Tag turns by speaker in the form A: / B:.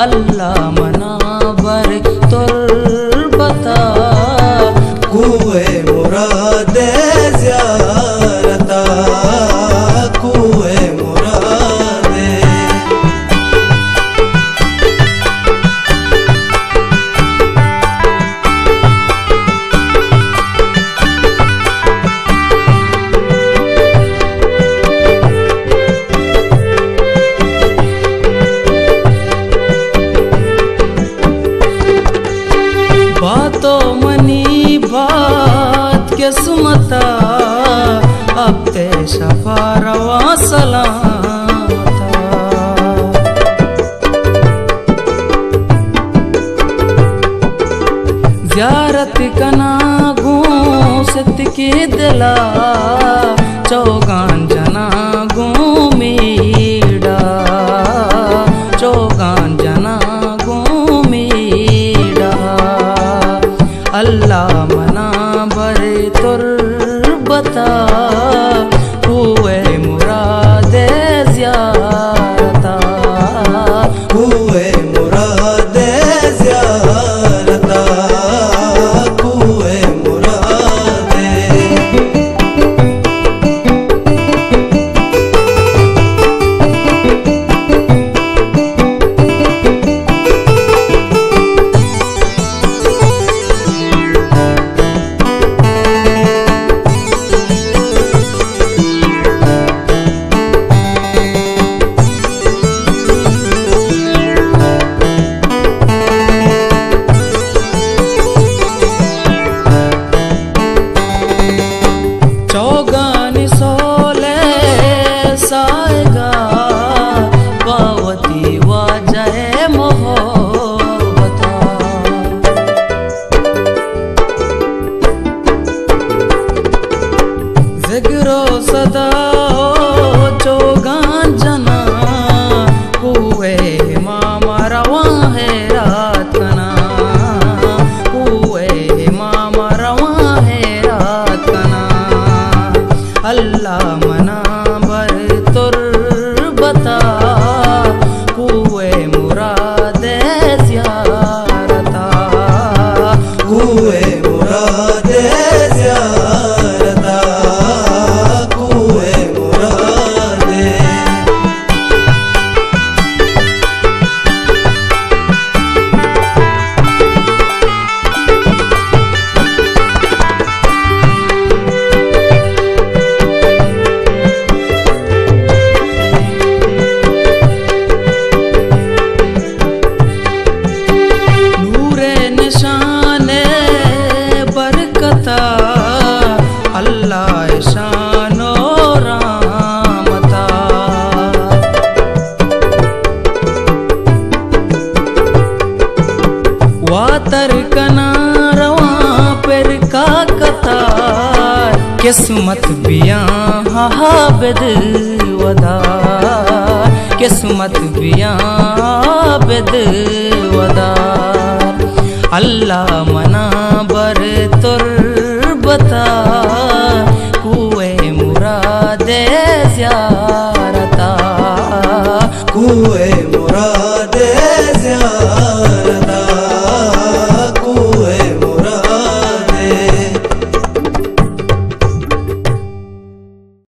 A: अल्लाह मनाबर तुर्बता
B: कुए मुराद ज़ियारता कुए मुराद
A: बातों मनी बात किस्मता अब ते शफा रवा सलामता ज़ियारत कना गूंसत के दिला चौगान जना घूमीड़ा चौगान जना घूमीड़ा अल्लाह मनाबर तुर्बता हुए मुराद ज़ियारता
B: कुए मुराद ज़ियारता कुए मुराद
A: चौगान सोले साएगा पावती वाजह मोहब्बता ज़िक्रो सदा हो चौगान जना हुए मामा रवा है रात कना हुए मामा रवा है रात कना अल्लाह मनाबर तुर्बता हुए मुराद ज़ियारता
B: कुए मुराद ज़ियारता कुए मुराद
A: नूरे निशाने बरकता अल्लाह शानो रामता वातर कना रवा पर का कतार किस्मत बिया हाबिद वदा किस्मत बिया बिद वदा अल्लाह मनाबर तुर्बता हुए मुराद ज़ियारता
B: कुए मुराद ज़ियारता